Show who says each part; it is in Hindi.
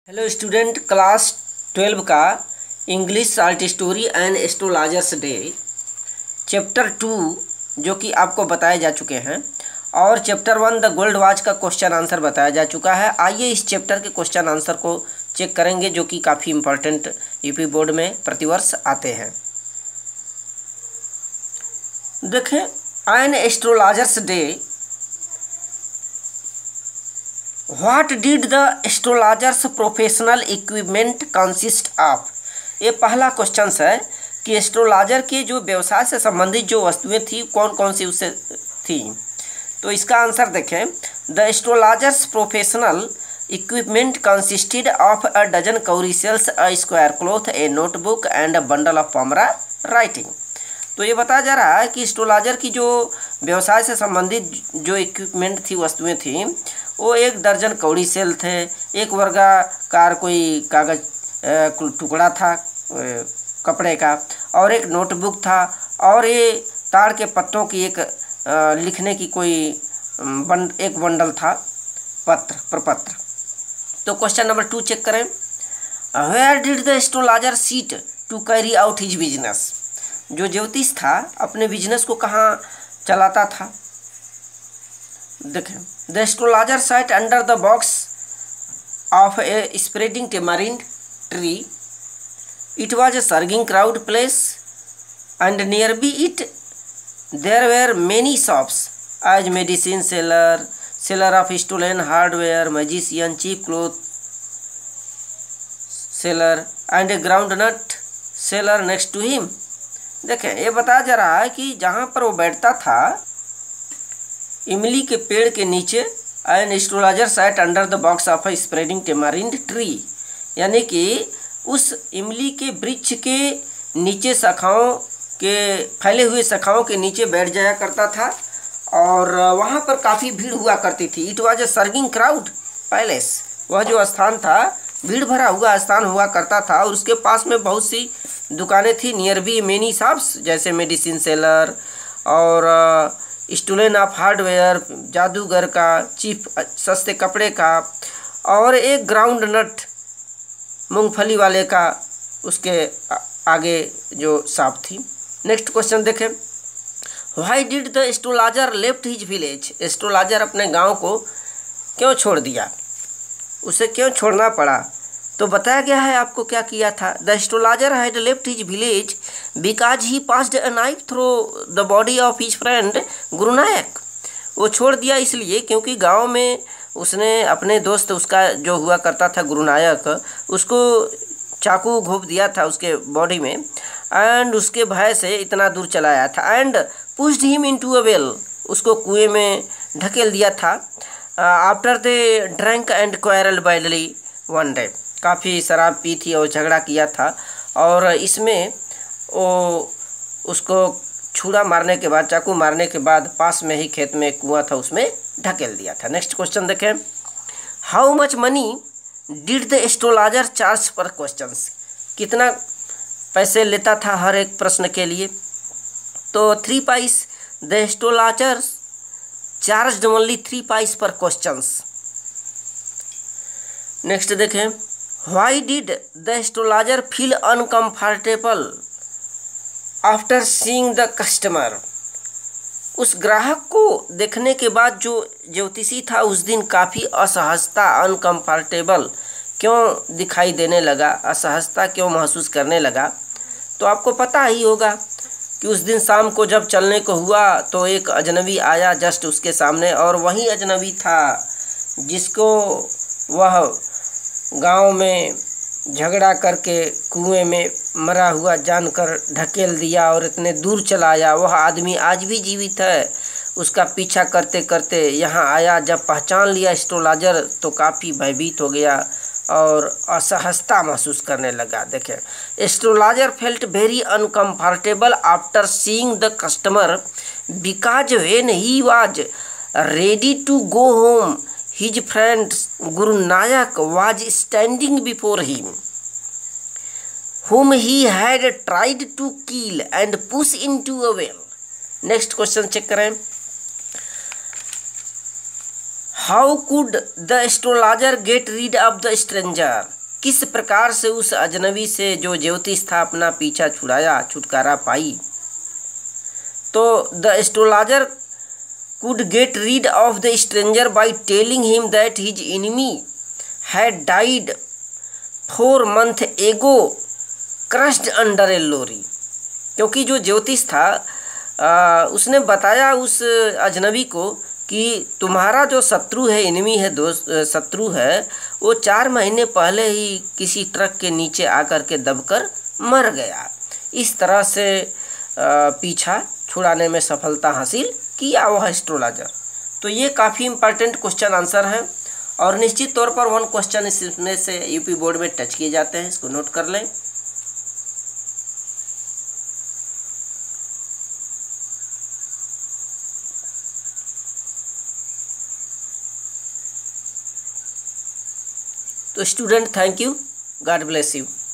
Speaker 1: हेलो स्टूडेंट, क्लास 12 का English short story and astrologer's day chapter 2 जो कि आपको बताए जा चुके हैं और चैप्टर 1 द गोल्ड वॉच का क्वेश्चन आंसर बताया जा चुका है। आइए इस चैप्टर के क्वेश्चन आंसर को चेक करेंगे जो कि काफ़ी इम्पोर्टेंट यूपी बोर्ड में प्रतिवर्ष आते हैं। देखें, an astrologer's day, What did the astrologer's professional equipment consist of? ये पहला क्वेश्चन है कि एस्ट्रोलॉजर के जो व्यवसाय से संबंधित जो वस्तुएं थी कौन कौन सी उससे थी। तो इसका आंसर देखें, the astrologer's professional equipment consisted of a dozen cowrie shells, a square cloth, a notebook and a bundle of palmyra writing. तो ये बताया जा रहा है कि एस्ट्रोलॉजर की जो व्यवसाय से संबंधित जो इक्विपमेंट थी, वस्तुएं थी, वो 1 दर्जन कौड़ी सेल थे, 1 वर्गाकार कोई कागज टुकड़ा था कपड़े का, और 1 नोटबुक था, और ये ताड़ के पत्तों की एक लिखने की कोई एक बंडल था, प्रपत्र। तो क्वेश्चन नंबर 2 चेक करें, where did the astrologer sit to carry out his business? जो ज्योतिष था अपने बिजनेस को कहाँ चलाता था? देखें, the astrologer sat under the box of a spreading tamarind tree. It was a surging crowd place, and nearby it there were many shops, as medicine seller, seller of stolen hardware, magician, cheap cloth seller, and a groundnut seller next to him. देखें, ये बताया जा रहा है कि जहाँ पर वो बैठता था इमली के पेड़ के नीचे, an astrologer sat under the box of a spreading tamarind tree, यानी कि उस इमली के वृक्ष के नीचे शाखाओं के फैले हुए शाखाओं के नीचे बैठ जाया करता था, और वहाँ पर काफ़ी भीड़ हुआ करती थी। It was a surging crowd palace, वह जो स्थान था भीड़ भरा हुआ स्थान हुआ करता था, और उसके पास में बहुत सी दुकानें थी। नियर बी मेनी शॉप्स, जैसे मेडिसिन सेलर और स्टूलेन ऑफ हार्डवेयर, जादूगर का, चीप सस्ते कपड़े का, और एक ग्राउंड नट मूंगफली वाले का उसके आगे जो शॉप थी। नेक्स्ट क्वेश्चन देखें, why did the astrologer left his village? Astrologer अपने गांव को क्यों छोड़ दिया, उसे क्यों छोड़ना पड़ा? तो बताया गया है आपको क्या किया था। The astrologer had left his village because he passed a knife through the body of his friend Gurunayak. वो छोड़ दिया इसलिए क्योंकि गांव में उसने अपने दोस्त, उसका जो हुआ करता था गुरुनायक, उसको चाकू घोंप दिया था उसके बॉडी में, एंड उसके भय से इतना दूर चलाया था। And pushed him into a well, उसको कुएं में ढकेल दिया था। After they drank and quarrel badly one day, काफ़ी शराब पी थी और झगड़ा किया था, और इसमें वो उसको छुरा मारने के बाद, चाकू मारने के बाद, पास में ही खेत में एक कुआं था उसमें ढकेल दिया था। नेक्स्ट क्वेश्चन देखें, how much money did the astrologer charge per questions? कितना पैसे लेता था हर एक प्रश्न के लिए? तो 3 पैस। The astrologer charge only 3 paise per questions. Next देखें, why did the astrologer feel uncomfortable after seeing the customer? उस ग्राहक को देखने के बाद जो ज्योतिषी था उस दिन काफ़ी असहजता, अनकम्फर्टेबल क्यों दिखाई देने लगा, असहजता क्यों महसूस करने लगा? तो आपको पता ही होगा कि उस दिन शाम को जब चलने को हुआ तो एक अजनबी आया जस्ट उसके सामने, और वही अजनबी था जिसको वह गांव में झगड़ा करके कुएं में मरा हुआ जानकर ढकेल दिया और इतने दूर चलाया। वह आदमी आज भी जीवित है। उसका पीछा करते करते यहाँ आया, जब पहचान लिया एस्ट्रोलॉजर तो काफ़ी भयभीत हो गया और असहजता महसूस करने लगा। देखें, astrologer felt very uncomfortable after seeing the customer because when he was ready to go home his friend Guru Nayak was standing before him, whom he had tried to kill and push into a well. Next question check करें, how could the astrologer get rid of the stranger, किस प्रकार से उस अजनबी से जो ज्योतिष था अपना पीछा छुटकारा पाई। तो the astrologer could get rid of the stranger by telling him that his enemy had died 4 months ago crushed under a lorry। क्योंकि जो ज्योतिष था उसने बताया उस अजनबी को कि तुम्हारा जो शत्रु है, एनिमी है, दोस्त शत्रु है, वो 4 महीने पहले ही किसी ट्रक के नीचे आकर के दबकर मर गया। इस तरह से पीछा छुड़ाने में सफलता हासिल किया वह एस्ट्रोलॉजर। तो ये काफ़ी इंपॉर्टेंट क्वेश्चन आंसर है और निश्चित तौर पर 1 क्वेश्चन इसमें से यूपी बोर्ड में टच किए जाते हैं, इसको नोट कर लें। तो student, thank you, God bless you.